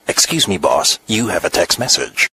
Excuse me, boss. You have a text message.